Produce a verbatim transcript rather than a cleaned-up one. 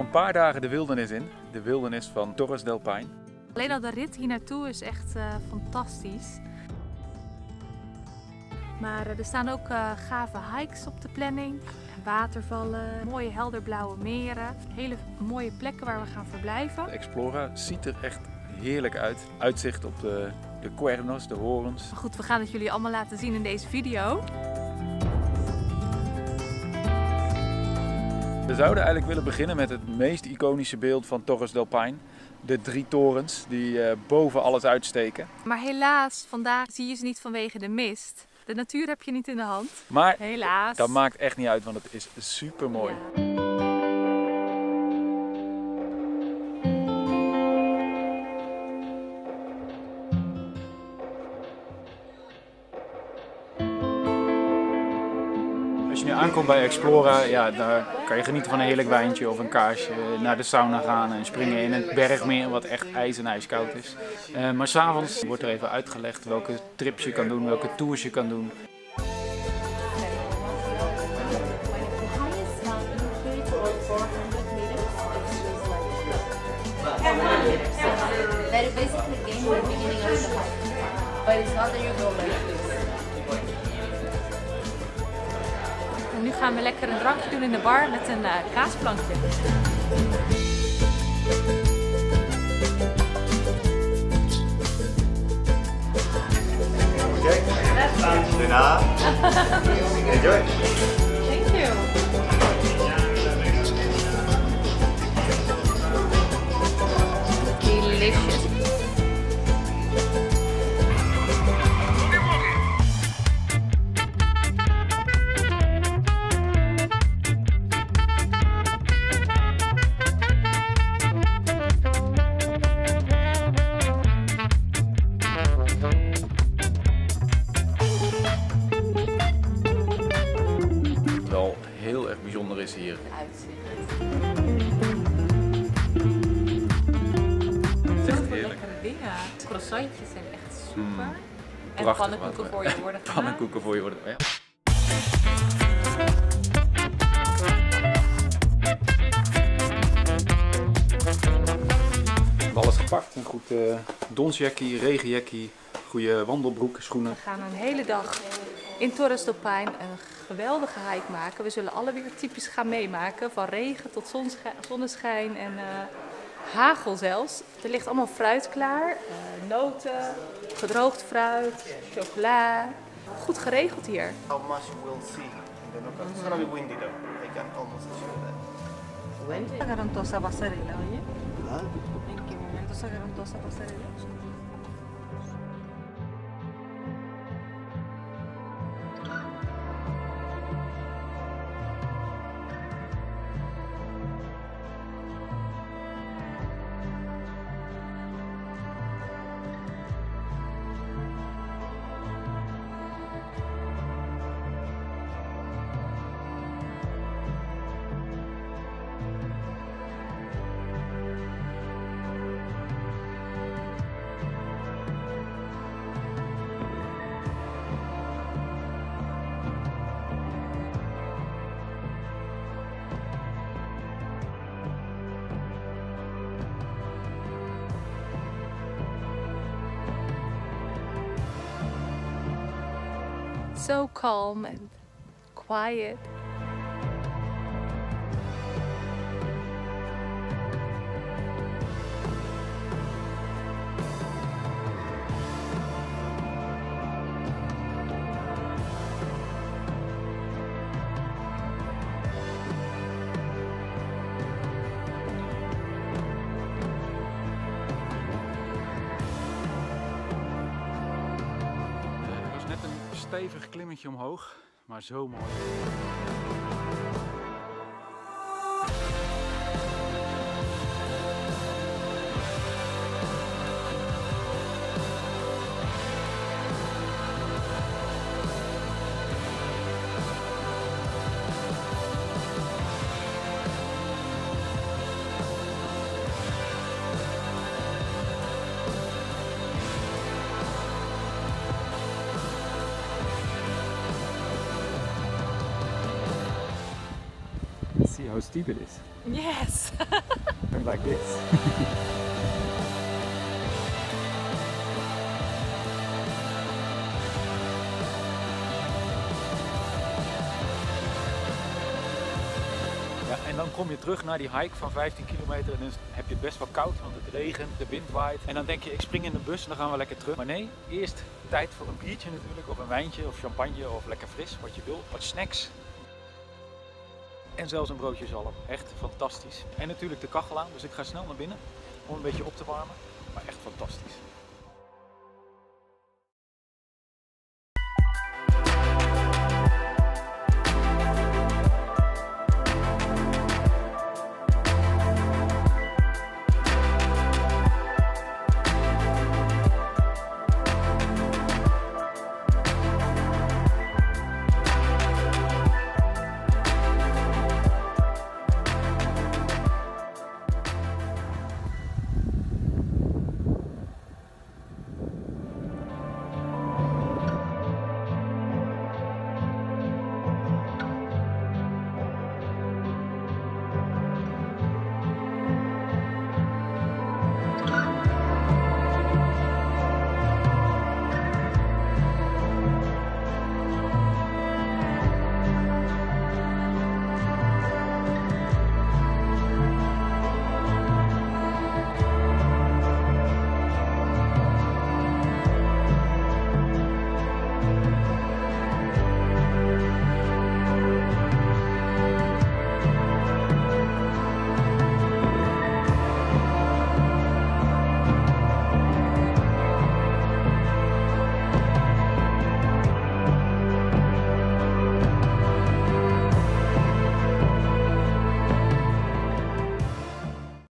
een paar dagen de wildernis in. De wildernis van Torres del Paine. Alleen al de rit hier naartoe is echt uh, fantastisch. Maar uh, er staan ook uh, gave hikes op de planning. Watervallen, mooie helderblauwe meren. Hele mooie plekken waar we gaan verblijven. De Explora ziet er echt heerlijk uit. Uitzicht op de, de Cuernos, de horens. Maar goed, we gaan het jullie allemaal laten zien in deze video. We zouden eigenlijk willen beginnen met het meest iconische beeld van Torres del Paine. De drie torens die uh, boven alles uitsteken. Maar helaas, vandaag zie je ze niet vanwege de mist. De natuur heb je niet in de hand. Maar helaas. Dat maakt echt niet uit, want het is super mooi. Ja. Als je nu aankomt bij Explora, ja, daar kan je genieten van een heerlijk wijntje of een kaarsje, naar de sauna gaan en springen in het bergmeer wat echt ijs en ijskoud is. Uh, maar s'avonds wordt er even uitgelegd welke trips je kan doen, welke tours je kan doen. That is basically the game at the beginning of the fight. But it's not that you go like this. En nu gaan we lekker een drankje doen in de bar met een uh, kaasplankje. Okay. Dinner. Enjoy. Thank you. Delicious. Wel heel erg bijzonder is hier. Het is echt heerlijk. Lekkere dingen. Croissantjes zijn echt super. Mm, en prachtig pannenkoeken wat, voor je worden gemaakt. Pannenkoeken voor je worden. Ja. We hebben alles gepakt. Een goed uh, donsjackie, regenjackie, goede wandelbroek, schoenen. We gaan een hele dag in Torres del Paine een geweldige hike maken. We zullen alle weer typisch gaan meemaken. Van regen tot zonneschijn en uh, hagel zelfs. Er ligt allemaal fruit klaar. Uh, noten, gedroogd fruit, chocola. Goed geregeld hier. How much we'll see in the local. It's gonna be windy though. I can almost assure that. Windy? Sacaron toda esa pasarela, oye. Huh? ¿En qué momento sacaron toda esa pasarela? So calm and quiet. Stevig klimmetje omhoog, maar zo mooi. you how steep it is? Yes! Like this. Ja, en dan kom je terug naar die hike van vijftien kilometer en dan heb je het best wel koud, want het regent, de wind waait. En dan denk je, ik spring in de bus en dan gaan we lekker terug. Maar nee, eerst tijd voor een biertje natuurlijk, of een wijntje, of champagne, of lekker fris, wat je wil. Wat snacks. En zelfs een broodje zalm. Echt fantastisch. En natuurlijk de kachel aan, dus ik ga snel naar binnen om een beetje op te warmen. Maar echt fantastisch.